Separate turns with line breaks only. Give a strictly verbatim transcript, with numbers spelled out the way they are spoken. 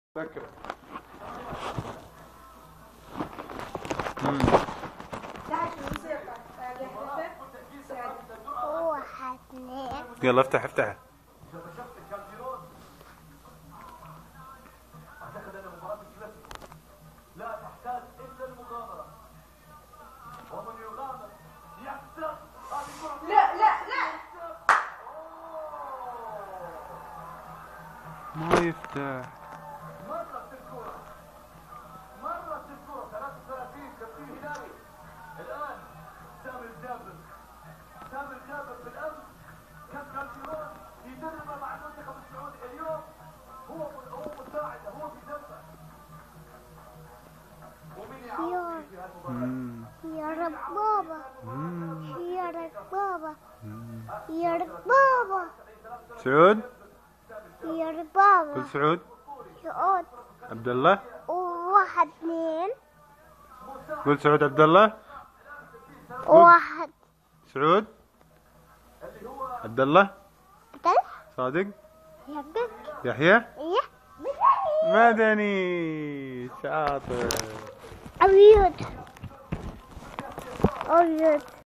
فكرة.
واحد اثنين.
يلا افتح افتح.
اعتقد ان مباراة الكلاسيكو لا تحتاج الا المغامرة، ومن يغامر يكسب.
لا لا لا
ما يفتح.
مرت الكرة مرت الكرة ثلاثة وثلاثين كابتن هلالي. الآن سامي الجابر سامي الجابر بالأمس كان كالتيرون يدرب مع المنتخب السعودي، اليوم هو هو مساعد، هو في جنبه. ومين يعاون في هالمباراة؟
يا رب بابا، يا رب بابا، يا رب بابا،
سعود.
يا رب بابا.
قل سعود.
سعود.
عبد الله.
واحد اثنين.
قل سعود عبد الله.
واحد.
سعود. عبد الله.
بدل.
صادق.
يبدك.
يحيى.
ايه.
مدني. شاطر.
أبيض. أبيض.